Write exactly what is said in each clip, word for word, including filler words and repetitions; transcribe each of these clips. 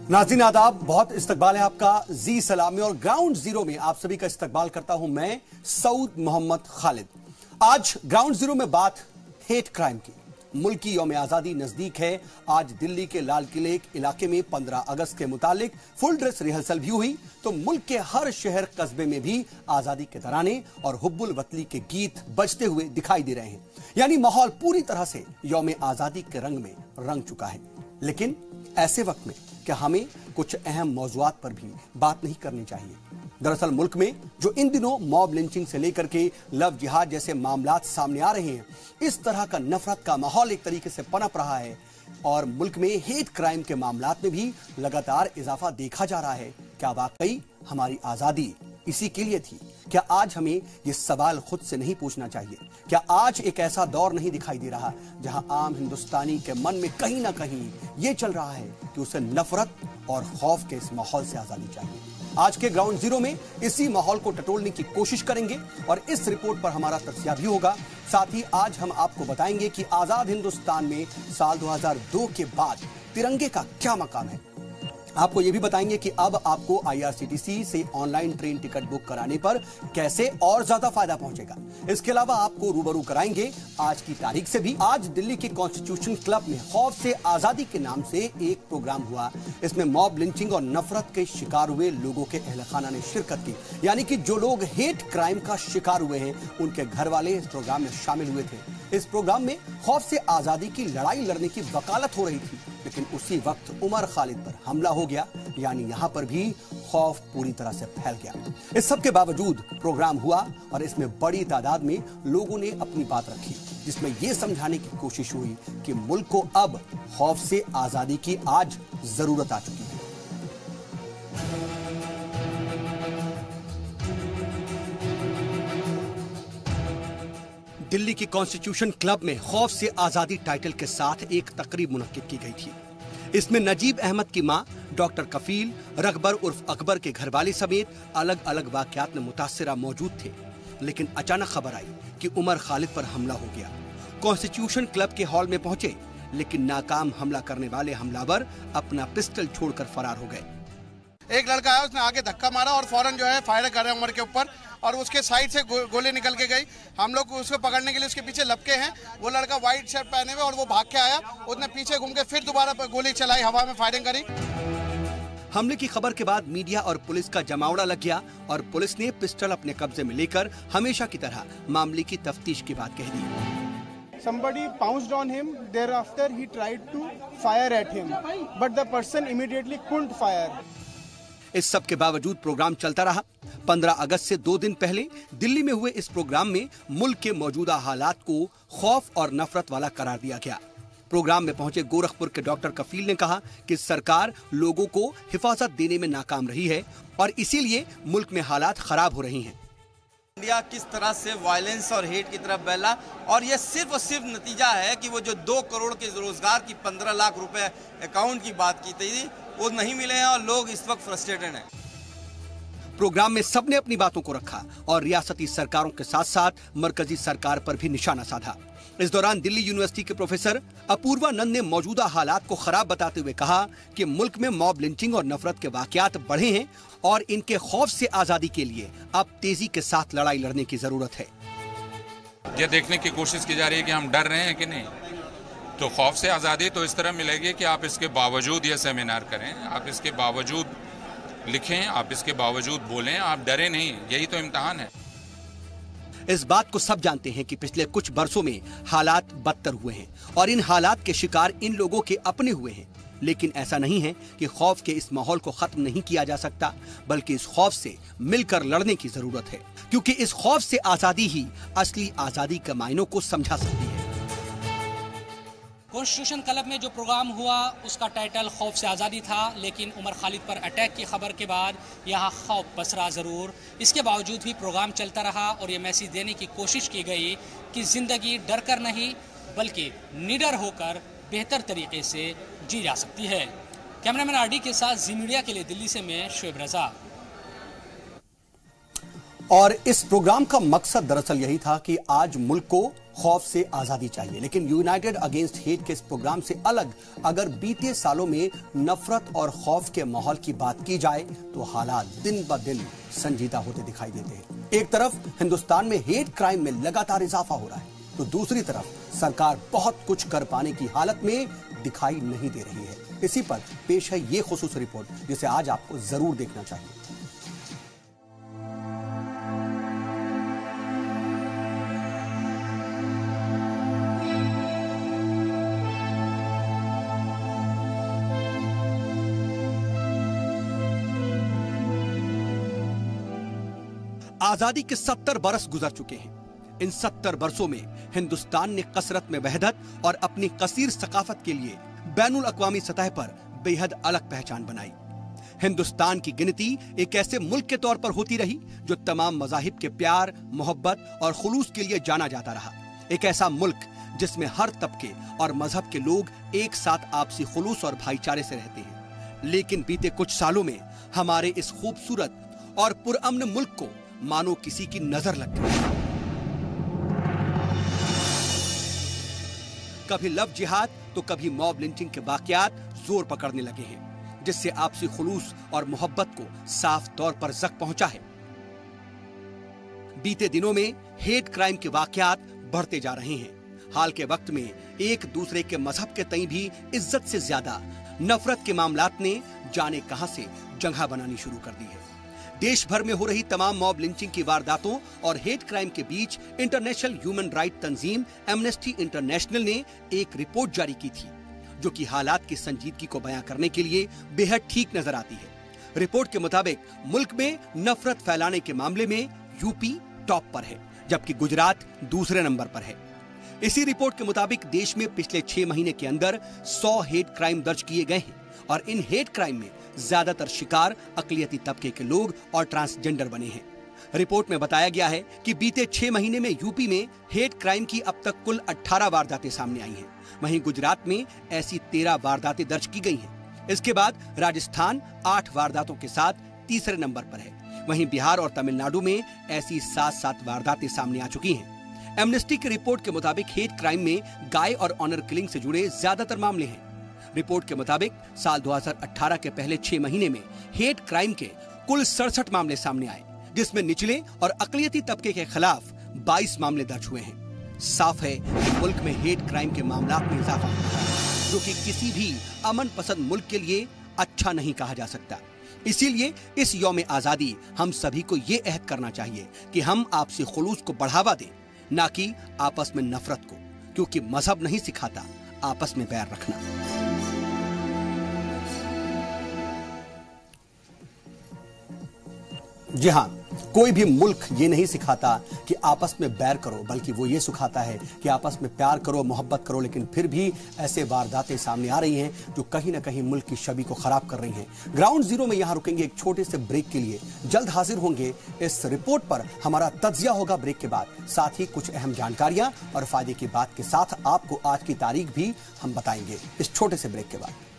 नाज़रीन आदाब, बहुत इस्तकबाल है आपका जी सलाम में और ग्राउंड जीरो में आप सभी का इस्तकबाल करता हूं मैं सऊद मोहम्मद खालिद। आज ग्राउंड जीरो में बात हेट क्राइम की। मुल्क की यौम आजादी नजदीक है। आज दिल्ली के लाल किले इलाके में पंद्रह अगस्त के मुतालिक फुल ड्रेस रिहर्सल भी हुई तो मुल्क के हर शहर कस्बे में भी आजादी के तराने और हुब्बुल वतनी के गीत बजते हुए दिखाई दे रहे हैं। यानी माहौल पूरी तरह से यौम आजादी के रंग में रंग चुका है। लेकिन ऐसे वक्त में क्या हमें कुछ अहम मौजुआत पर भी बात नहीं करनी चाहिए? दरअसल मुल्क में जो इन दिनों मॉब लिंचिंग से लेकर के लव जिहाद जैसे मामलात सामने आ रहे हैं, इस तरह का नफरत का माहौल एक तरीके से पनप रहा है और मुल्क में हेट क्राइम के मामलात में भी लगातार इजाफा देखा जा रहा है। क्या वाकई हमारी आजादी इसी के लिए थी? क्या आज हमें यह सवाल खुद से नहीं पूछना चाहिए? क्या आज एक ऐसा दौर नहीं दिखाई दे रहा जहां आम हिंदुस्तानी के मन में कहीं ना कहीं यह चल रहा है कि उसे नफरत और खौफ के इस माहौल से आजादी चाहिए? आज के ग्राउंड जीरो में इसी माहौल को टटोलने की कोशिश करेंगे और इस रिपोर्ट पर हमारा तज्जिया भी होगा। साथ ही आज हम आपको बताएंगे कि आजाद हिंदुस्तान में साल दो हज़ार दो के बाद तिरंगे का क्या मकाम है। आपको यह भी बताएंगे कि अब आपको आईआरसीटीसी से ऑनलाइन ट्रेन टिकट बुक कराने पर कैसे और ज्यादा फायदा पहुंचेगा। इसके अलावा आपको रूबरू कराएंगे आज की तारीख से भी। आज दिल्ली के कॉन्स्टिट्यूशन क्लब में खौफ से आजादी के नाम से एक प्रोग्राम हुआ। इसमें मॉब लिंचिंग और नफरत के शिकार हुए लोगों के अहले खाना ने शिरकत की। यानी कि जो लोग हेट क्राइम का शिकार हुए हैं उनके घर वाले इस प्रोग्राम में शामिल हुए थे। इस प्रोग्राम में खौफ से आजादी की लड़ाई लड़ने की वकालत हो रही थी, लेकिन उसी वक्त उमर खालिद पर हमला हो गया। यानी यहां पर भी खौफ पूरी तरह से फैल गया। इस सब के बावजूद प्रोग्राम हुआ और इसमें बड़ी तादाद में लोगों ने अपनी बात रखी, जिसमें यह समझाने की कोशिश हुई कि मुल्क को अब खौफ से आजादी की आज जरूरत आ चुकी है। दिल्ली की कॉन्स्टिट्यूशन क्लब में खौफ से आजादी टाइटल के साथ एक तकरीब मुनक्किद की गई थी। इसमें नजीब अहमद की मां डॉक्टर कफील, रगबर उर्फ अकबर के घरवाले समेत अलग अलग वाकयात में मुतासिरा मौजूद थे। लेकिन अचानक खबर आई कि उमर खालिद पर हमला हो गया। कॉन्स्टिट्यूशन क्लब के हॉल में पहुंचे, लेकिन नाकाम हमला करने वाले हमलावर अपना पिस्टल छोड़कर फरार हो गए। एक लड़का आया, उसने आगे धक्का मारा और फौरन जो है फायर कर रहे उमर के ऊपर और उसके साइड से गो, गोली निकल के गई। हम लोग उसको पकड़ने के लिए उसके पीछे लपके हैं। वो लड़का व्हाइट शर्ट पहने हुए और वो भाग के आया। उसने पीछे घूम के फिर दोबारा गोली चलाई, हवा में फायरिंग करी। हमले की खबर के बाद मीडिया और पुलिस का जमावड़ा लग गया और पुलिस ने पिस्टल अपने कब्जे में लेकर हमेशा की तरह मामले की तफ्तीश की बात कह दी। Somebody pounced on him. Thereafter, he tried to fire at him, but the person immediately couldn't fire. इस सब के बावजूद प्रोग्राम चलता रहा। पंद्रह अगस्त से दो दिन पहले दिल्ली में हुए इस प्रोग्राम में मुल्क के मौजूदा हालात को खौफ और नफरत वाला करार दिया गया। प्रोग्राम में पहुंचे गोरखपुर के डॉक्टर कफील ने कहा कि सरकार लोगों को हिफाजत देने में नाकाम रही है और इसीलिए मुल्क में हालात खराब हो रही हैं। इंडिया किस तरह से वायलेंस और हेट की तरफ बहला और यह सिर्फ और सिर्फ नतीजा है कि वो जो दो करोड़ के रोजगार की पंद्रह लाख रुपए अकाउंट की बात की थी वो नहीं मिले हैं और लोग इस वक्त फ्रस्ट्रेटेड हैं। प्रोग्राम में सबने अपनी बातों को रखा और रियासती सरकारों के साथ साथ मरकजी सरकार पर भी निशाना साधा। इस दौरान दिल्ली यूनिवर्सिटी के प्रोफेसर अपूर्वा नंद ने मौजूदा हालात को खराब बताते हुए कहा कि मुल्क में मॉब लिंचिंग और नफरत के वाकयात बढ़े हैं और इनके खौफ से आजादी के लिए अब तेजी के साथ लड़ाई लड़ने की जरूरत है। यह देखने की कोशिश की जा रही है कि हम डर रहे हैं कि नहीं। तो खौफ से आज़ादी तो इस तरह मिलेगी कि आप इसके बावजूद ये सेमिनार करें, आप इसके बावजूद लिखें, आप इसके बावजूद बोलें, आप डरे नहीं। यही तो इम्तिहान है। इस बात को सब जानते हैं कि पिछले कुछ बरसों में हालात बदतर हुए हैं और इन हालात के शिकार इन लोगों के अपने हुए हैं। लेकिन ऐसा नहीं है कि खौफ के इस माहौल को खत्म नहीं किया जा सकता, बल्कि इस खौफ से मिलकर लड़ने की जरूरत है, क्योंकि इस खौफ से आजादी ही असली आजादी के मायनों को समझा सकती है। कॉन्स्टिट्यूशन क्लब में जो प्रोग्राम हुआ उसका टाइटल खौफ से आज़ादी था, लेकिन उमर खालिद पर अटैक की खबर के बाद यहाँ खौफ पसरा ज़रूर। इसके बावजूद भी प्रोग्राम चलता रहा और ये मैसेज देने की कोशिश की गई कि ज़िंदगी डर कर नहीं बल्कि निडर होकर बेहतर तरीके से जी जा सकती है। कैमरामैन आर डी के साथ जी मीडिया के लिए दिल्ली से मैं शोएब रजा। और इस प्रोग्राम का मकसद दरअसल यही था कि आज मुल्क को खौफ से आजादी चाहिए। लेकिन यूनाइटेड अगेंस्ट हेट के इस प्रोग्राम से अलग अगर बीते सालों में नफरत और खौफ के माहौल की बात की जाए तो हालात दिन ब दिन संजीदा होते दिखाई देते हैं। एक तरफ हिंदुस्तान में हेट क्राइम में लगातार इजाफा हो रहा है, तो दूसरी तरफ सरकार बहुत कुछ कर पाने की हालत में दिखाई नहीं दे रही है। इसी पर पेश है ये खुसूसी रिपोर्ट, जिसे आज आपको जरूर देखना चाहिए। आजादी के सत्तर बरस गुजर चुके हैं। इन सत्तर बरसों में हिंदुस्तान ने कसरत में वहदत और अपनी कसीर सकाफत के लिए बैनुल अक़वामी सतह पर बेहद अलग पहचान बनाई। हिंदुस्तान की गिनती एक ऐसे मुल्क के तौर पर होती रही जो तमाम मज़ाहिब के प्यार, मोहब्बत और खुलूस के लिए जाना जाता रहा। एक ऐसा मुल्क जिसमें हर तबके और मजहब के लोग एक साथ आपसी खुलूस और भाईचारे से रहते हैं। लेकिन बीते कुछ सालों में हमारे इस खूबसूरत और पुरअमन मुल्क को मानो किसी की नजर लग गई। कभी लव जिहाद तो कभी मॉब लिंचिंग के वाकयात जोर पकड़ने लगे हैं, जिससे आपसी खुलूस और मोहब्बत को साफ तौर पर जख्म पहुंचा है। बीते दिनों में हेट क्राइम के वाकयात बढ़ते जा रहे हैं। हाल के वक्त में एक दूसरे के मजहब के तई भी इज्जत से ज्यादा नफरत के मामलात ने जाने कहां से जगह बनानी शुरू कर दी है। देश भर में हो रही तमाम मॉब लिंचिंग की वारदातों और हेट क्राइम के बीच इंटरनेशनल ह्यूमन राइट तंजीम एमनेस्टी इंटरनेशनल ने एक रिपोर्ट जारी की थी, जो कि हालात की संजीदगी को बयां करने के लिए बेहद ठीक नजर आती है। रिपोर्ट के मुताबिक मुल्क में नफरत फैलाने के मामले में यूपी टॉप पर है, जबकि गुजरात दूसरे नंबर पर है। इसी रिपोर्ट के मुताबिक देश में पिछले छह महीने के अंदर सौ हेट क्राइम दर्ज किए गए हैं और इन हेट क्राइम में ज्यादातर शिकार अकलियती तबके के लोग और ट्रांसजेंडर बने हैं। रिपोर्ट में बताया गया है कि बीते छह महीने में यूपी में हेट क्राइम की अब तक कुल अठारह वारदातें सामने आई हैं। वहीं गुजरात में ऐसी तेरह वारदातें दर्ज की गई हैं। इसके बाद राजस्थान आठ वारदातों के साथ तीसरे नंबर पर है। वहीं बिहार और तमिलनाडु में ऐसी सात सात वारदातें सामने आ चुकी हैं। एमनेस्टी की रिपोर्ट के मुताबिक हेट क्राइम में गाय और ऑनर किलिंग से जुड़े ज्यादातर मामले हैं। रिपोर्ट के मुताबिक साल दो हज़ार अठारह के पहले छह महीने में हेट क्राइम के कुल सड़सठ मामले सामने आए, जिसमें निचले और अकलियती तबके के खिलाफ बाईस मामले दर्ज हुए हैं। साफ है कि मुल्क में हेट क्राइम के मामलात में इजाफा हुआ है, जो कि किसी भी अमन पसंद मुल्क के लिए अच्छा नहीं कहा जा सकता। इसीलिए इस यौम आजादी हम सभी को ये अहद करना चाहिए कि हम आपसी खुलूस को बढ़ावा दें, ना कि आपस में नफरत को, क्योंकि मजहब नहीं सिखाता आपस में बैर रखना। जी हाँ, कोई भी मुल्क ये नहीं सिखाता कि आपस में बैर करो, बल्कि वो ये सिखाता है कि आपस में प्यार करो, मोहब्बत करो। लेकिन फिर भी ऐसे वारदातें सामने आ रही हैं जो कहीं ना कहीं मुल्क की छवि को खराब कर रही हैं। ग्राउंड जीरो में यहां रुकेंगे एक छोटे से ब्रेक के लिए। जल्द हाजिर होंगे। इस रिपोर्ट पर हमारा तज्जिया होगा ब्रेक के बाद, साथ ही कुछ अहम जानकारियां और फायदे की बात के साथ आपको आज की तारीख भी हम बताएंगे इस छोटे से ब्रेक के बाद।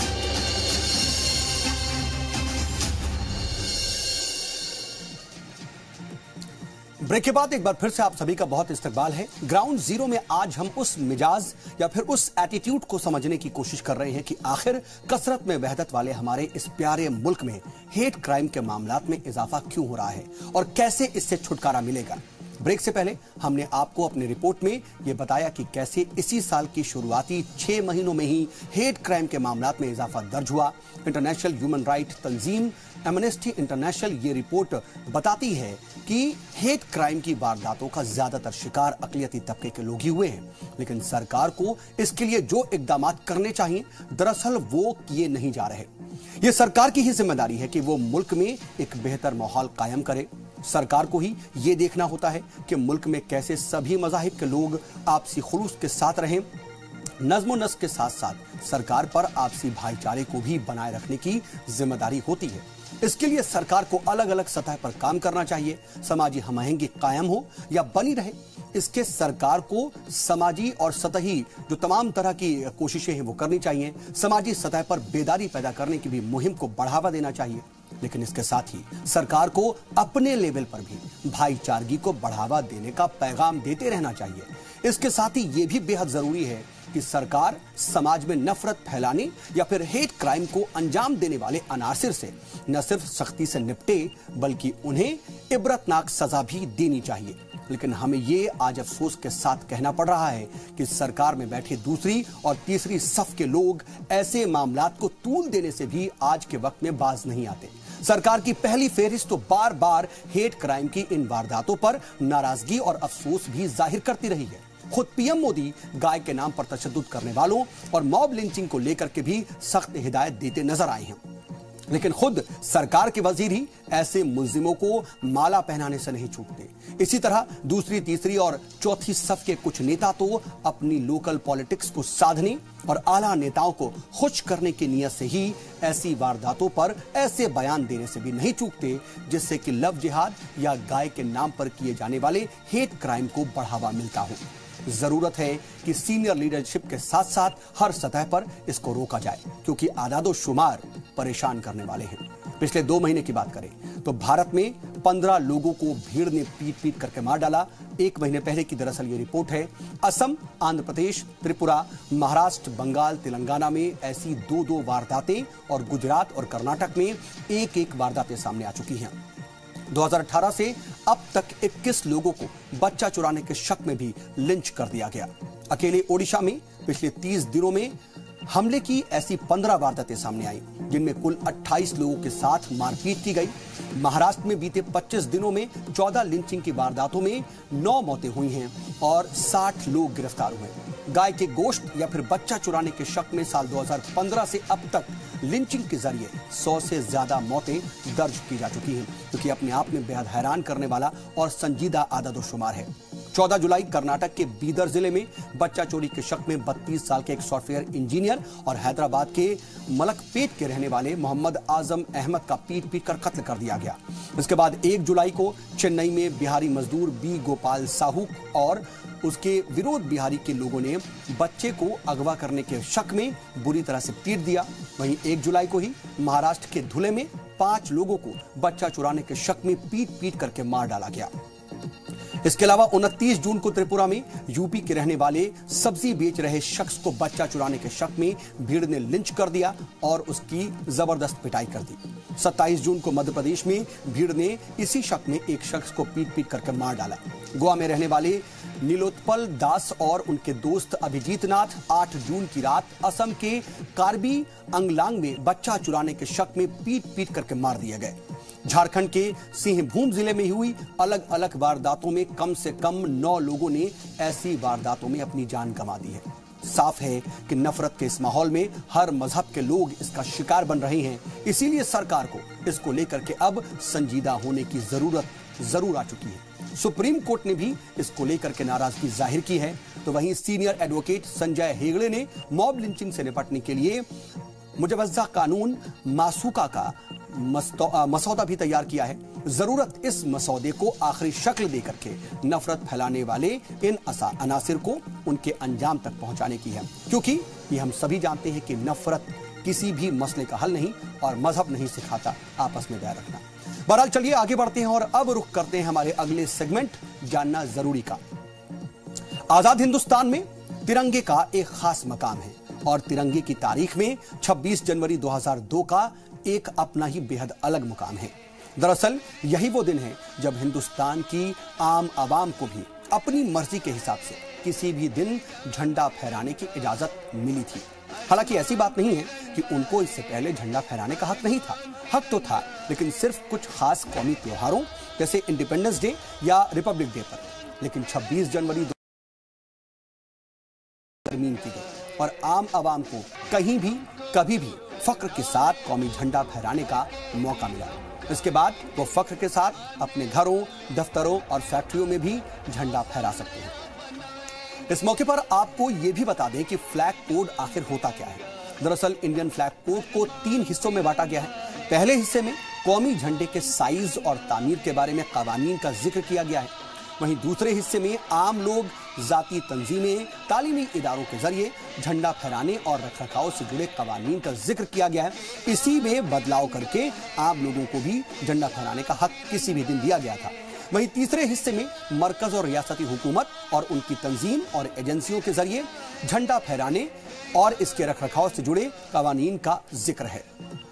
ब्रेक के बाद एक बार फिर से आप सभी का बहुत इस्तकबाल है। ग्राउंड जीरो में आज हम उस मिजाज या फिर उस एटीट्यूड को समझने की कोशिश कर रहे हैं कि आखिर कसरत में वहदत वाले हमारे इस प्यारे मुल्क में हेट क्राइम के मामलात में इजाफा क्यों हो रहा है और कैसे इससे छुटकारा मिलेगा। ब्रेक से पहले हमने आपको अपनी रिपोर्ट में यह बताया कि कैसे इसी साल की शुरुआती छह महीनों में ही हेट क्राइम के मामलात में इजाफा दर्ज हुआ। इंटरनेशनल ह्यूमन राइट तंजीम एमनेस्टी इंटरनेशनल ये रिपोर्ट बताती है कि हेट क्राइम की वारदातों का ज्यादातर शिकार अकलियती तबके के लोग ही हुए हैं। लेकिन सरकार को इसके लिए जो इकदाम करने चाहिए, दरअसल वो किए नहीं जा रहे। ये सरकार की ही जिम्मेदारी है कि वो मुल्क में एक बेहतर माहौल कायम करे। सरकार को ही ये देखना होता है कि मुल्क में कैसे सभी मज़ाहिब के लोग आपसी खुलूस के साथ रहें। नज़्म नस्क के साथ साथ सरकार पर आपसी भाईचारे को भी बनाए रखने की जिम्मेदारी होती है। इसके लिए सरकार को अलग अलग सतह पर काम करना चाहिए। समाजी हमआहंगी कायम हो या बनी रहे, इसके सरकार को समाजी और सतही जो तमाम तरह की कोशिशें हैं वो करनी चाहिए। समाजी सतह पर बेदारी पैदा करने की भी मुहिम को बढ़ावा देना चाहिए। लेकिन इसके साथ ही सरकार को अपने लेवल पर भी भाईचारगी को बढ़ावा देने का पैगाम देते रहना चाहिए। इसके साथ ही यह भी बेहद जरूरी है कि सरकार समाज में नफरत फैलाने या फिर हेट क्राइम को अंजाम देने वाले अनासिर से न सिर्फ सख्ती से निपटे बल्कि उन्हें इबरतनाक सजा भी देनी चाहिए। लेकिन हमें ये आज अफसोस के साथ कहना पड़ रहा है कि सरकार में बैठे दूसरी और तीसरी सफ के लोग ऐसे मामलात को तूल देने से भी आज के वक्त में बाज नहीं आते। सरकार की पहली फेहरिस्त तो बार बार हेट क्राइम की इन वारदातों पर नाराजगी और अफसोस भी जाहिर करती रही है। खुद पीएम मोदी गाय के नाम पर तशद्दुद करने वालों और मॉब लिंचिंग को लेकर के भी सख्त हिदायत देते नजर आए हैं, लेकिन खुद सरकार के वजीर ही ऐसे मुल्जिमों को माला पहनाने से नहीं छूटते। इसी तरह दूसरी, तीसरी और चौथी सफ के कुछ नेता तो अपनी लोकल पॉलिटिक्स को साधने और आला नेताओं को खुश करने की नीयत से ही ऐसी वारदातों पर ऐसे बयान देने से भी नहीं चूकते जिससे कि लव जिहाद या गाय के नाम पर किए जाने वाले हेट क्राइम को बढ़ावा मिलता हो। जरूरत है कि सीनियर लीडरशिप के साथ साथ हर सतह पर इसको रोका जाए, क्योंकि आदादो शुमार परेशान करने वाले हैं। पिछले दो महीने की बात करें तो भारत में पंद्रह लोगों को भीड़ ने पीट पीट करके मार डाला। एक महीने पहले की दरअसल ये रिपोर्ट है। असम, आंध्र प्रदेश, त्रिपुरा, महाराष्ट्र, बंगाल, तेलंगाना में ऐसी दो दो वारदातें और गुजरात और कर्नाटक में एक एक वारदातें सामने आ चुकी हैं। दो हज़ार अठारह से अब तक इक्कीस लोगों को बच्चा चुराने के शक में भी लिंच कर दिया गया। अकेले ओडिशा में पिछले तीस दिनों में हमले की ऐसी पंद्रह वारदातें सामने आई, जिनमें कुल अट्ठाईस लोगों के साथ मारपीट की गई। महाराष्ट्र में बीते पच्चीस दिनों में चौदह लिंचिंग की वारदातों में नौ मौतें हुई हैं और साठ लोग गिरफ्तार हुए। गाय के गोश्त या फिर बच्चा चुराने के शक में साल दो हज़ार पंद्रह से अब तक लिंचिंग के जरिए सौ से ज्यादा मौतें दर्ज की जा चुकी हैं, जो कि अपने आप में बेहद हैरान करने वाला और संजीदा आदादोशुमार है। चौदह जुलाई कर्नाटक के बीदर जिले में बच्चा चोरी के शक में बत्तीस साल के एक सॉफ्टवेयर इंजीनियर और हैदराबाद के मलकपेट के रहने वाले मोहम्मद आजम अहमद का पीट पीट कर कत्ल कर दिया गया। इसके बाद एक जुलाई को चेन्नई में बिहारी मजदूर बी गोपाल साहू और उसके विरोध बिहारी के लोगों ने बच्चे को अगवा करने के शक में बुरी तरह से पीट दिया। वहीं एक जुलाई को ही महाराष्ट्र के धुले में पांच लोगों को बच्चा चुराने के शक में पीट पीट करके मार डाला गया। इसके अलावा उनतीस जून को त्रिपुरा में यूपी के रहने वाले सब्जी बेच रहे शख्स को बच्चा चुराने के शक में भीड़ ने लिंच कर दिया और उसकी जबरदस्त पिटाई कर दी। सत्ताईस जून को मध्य प्रदेश में भीड़ ने इसी शक में एक शख्स को पीट पीट करके मार डाला। गोवा में रहने वाले नीलोत्पल दास और उनके दोस्त अभिजीत नाथ आठ जून की रात असम के कार्बी अंगलांग में बच्चा चुराने के शक में पीट पीट करके मार दिए गए। झारखंड के सिंहभूम जिले में हुई अलग अलग वारदातों में कम से कम नौ लोगों ने ऐसी वारदातों में अपनी जान गंवा दी है। साफ है कि नफरत के इस माहौल में हर मजहब के लोग इसका शिकार बन रहे हैं। इसीलिए सरकार को इसको लेकर के अब संजीदा होने की जरूरत जरूर आ चुकी है। सुप्रीम कोर्ट ने भी इसको लेकर के नाराजगी जाहिर की है। तो वहीं सीनियर एडवोकेट संजय हेगड़े ने मॉब लिंचिंग से निपटने के लिए मुजवजा कानून मासूका का मसौदा भी तैयार किया है। जरूरत इस मसौदे को आखिरी शक्ल देकर के नफरत फैलाने वाले इन अनासिर को उनके अंजाम तक पहुंचाने की है, क्योंकि ये हम सभी जानते हैं कि नफरत किसी भी मसले का हल नहीं और मजहब नहीं सिखाता आपस में बैर रखना। बहरहाल चलिए आगे बढ़ते हैं और अब रुख करते हैं हमारे अगले सेगमेंट जानना जरूरी का। आजाद हिंदुस्तान में तिरंगे का एक खास मकाम है और तिरंगे की तारीख में छब्बीस जनवरी दो हज़ार दो का एक अपना ही बेहद अलग मुकाम है। दरअसल यही वो दिन है जब हिंदुस्तान की आम आवाम को भी अपनी मर्जी के हिसाब से किसी भी दिन झंडा फहराने की इजाजत मिली थी। हालांकि ऐसी बात नहीं है कि उनको इससे पहले झंडा फहराने का हक नहीं था, हक तो था, लेकिन सिर्फ कुछ खास कौमी त्योहारों जैसे इंडिपेंडेंस डे या रिपब्लिक डे पर। लेकिन छब्बीस जनवरी तरमीम की गई और आम आवाम को कहीं भी कभी भी फख्र के साथ कौमी झंडा फहराने का मौका मिला। इसके बाद वो फख्र के साथ अपने घरों, दफ्तरों और फैक्ट्रियों में भी झंडा फहरा सकते हैं। इस मौके पर आपको ये भी बता दें कि फ्लैग कोड आखिर होता क्या है। दरअसल इंडियन फ्लैग कोड को तीन हिस्सों में बांटा गया है। पहले हिस्से में कौमी झंडे के साइज और तामीर के बारे में कवानीन का जिक्र किया गया है। वहीं दूसरे हिस्से में आम लोग, जाती तंजीमें, तालीमी इदारों के जरिए झंडा फहराने और रखरखाव से जुड़े कवानीन का जिक्र किया गया है। इसी में बदलाव करके आम लोगों को भी झंडा फहराने का हक किसी भी दिन दिया गया था। वहीं तीसरे हिस्से में मरकज और रियासती हुकूमत और उनकी तंजीम और एजेंसियों के जरिए झंडा फहराने और इसके रखरखाव से जुड़े कवानीन का जिक्र है।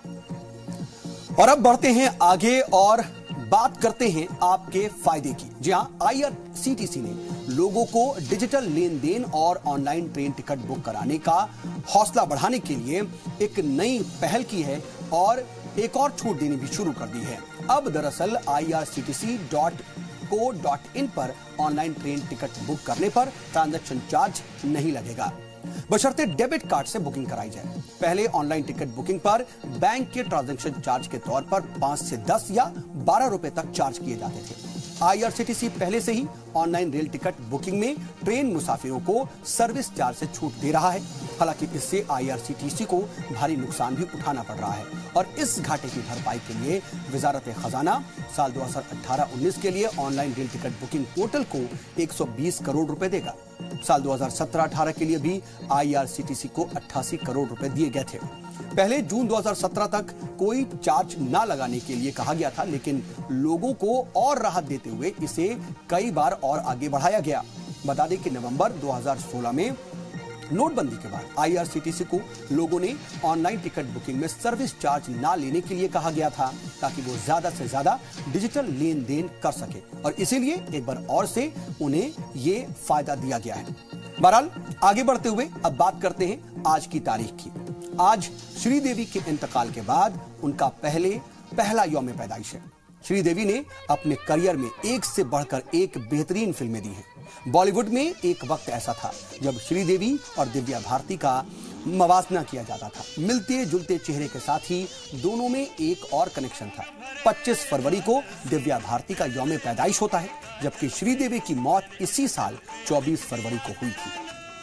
और अब बढ़ते हैं आगे और बात करते हैं आपके फायदे की। जी हां, आईआरसीटीसी ने लोगों को डिजिटल लेन देन और ऑनलाइन ट्रेन टिकट बुक कराने का हौसला बढ़ाने के लिए एक नई पहल की है और एक और छूट देनी भी शुरू कर दी है। अब दरअसल I R C T C dot co dot in पर ऑनलाइन ट्रेन टिकट बुक करने पर ट्रांजैक्शन चार्ज नहीं लगेगा, बशर्ते डेबिट कार्ड से बुकिंग कराई जाए। पहले ऑनलाइन टिकट बुकिंग पर बैंक के ट्रांजैक्शन चार्ज के तौर पर पांच से दस या बारह रुपए तक चार्ज किए जाते थे। आईआरसीटीसी पहले से ही ऑनलाइन रेल टिकट बुकिंग में ट्रेन मुसाफिरों को सर्विस चार्ज से छूट दे रहा है। हालांकि इससे आईआरसीटीसी को भारी नुकसान भी उठाना पड़ रहा है और इस घाटे की भरपाई के लिए वजारत खजाना साल दो हज़ार अठारह उन्नीस के लिए online rail ticket booking portal को एक सौ बीस करोड़ रुपए देगा। साल दो हज़ार सत्रह अठारह के लिए भी आईआरसीटीसी को अट्ठासी करोड़ रुपए दिए गए थे। पहले जून दो हज़ार सत्रह तक कोई चार्ज ना लगाने के लिए कहा गया था, लेकिन लोगों को और राहत देते हुए इसे कई बार और आगे बढ़ाया गया। बता दें कि नवंबर दो हज़ार सोलह में नोटबंदी के बाद आईआरसीटीसी को लोगों ने ऑनलाइन टिकट बुकिंग में सर्विस चार्ज ना लेने के लिए कहा गया था, ताकि वो ज्यादा से ज्यादा डिजिटल लेन देन कर सके और इसीलिए एक बार और से उन्हें ये फायदा दिया गया है। बहरहाल आगे बढ़ते हुए अब बात करते हैं आज की तारीख की। आज श्रीदेवी के इंतकाल के बाद उनका पहले पहला यौम पैदाइश है। श्रीदेवी ने अपने करियर में एक से बढ़कर एक बेहतरीन फिल्में दी हैं। बॉलीवुड में एक वक्त ऐसा था जब श्रीदेवी और दिव्या भारती का मवाजना किया जाता था। मिलते जुलते चेहरे के साथ ही दोनों में एक और कनेक्शन था। पच्चीस फरवरी को दिव्या भारती का यौम पैदाइश होता है, जबकि श्रीदेवी की मौत इसी साल चौबीस फरवरी को हुई थी।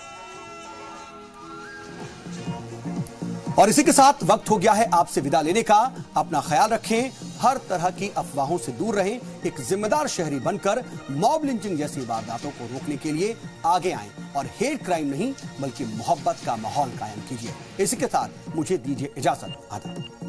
और इसी के साथ वक्त हो गया है आपसे विदा लेने का। अपना ख्याल रखें, हर तरह की अफवाहों से दूर रहें, एक जिम्मेदार शहरी बनकर मॉब लिंचिंग जैसी वारदातों को रोकने के लिए आगे आएं और हेट क्राइम नहीं बल्कि मोहब्बत का माहौल कायम कीजिए। इसी के साथ मुझे दीजिए इजाजत। आदाब।